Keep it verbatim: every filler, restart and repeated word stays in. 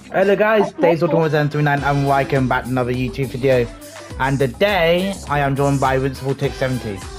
Hello guys, Days of Thomas seven three nine and welcome back to another YouTube video. And today I am joined by Invincible Tick seventy.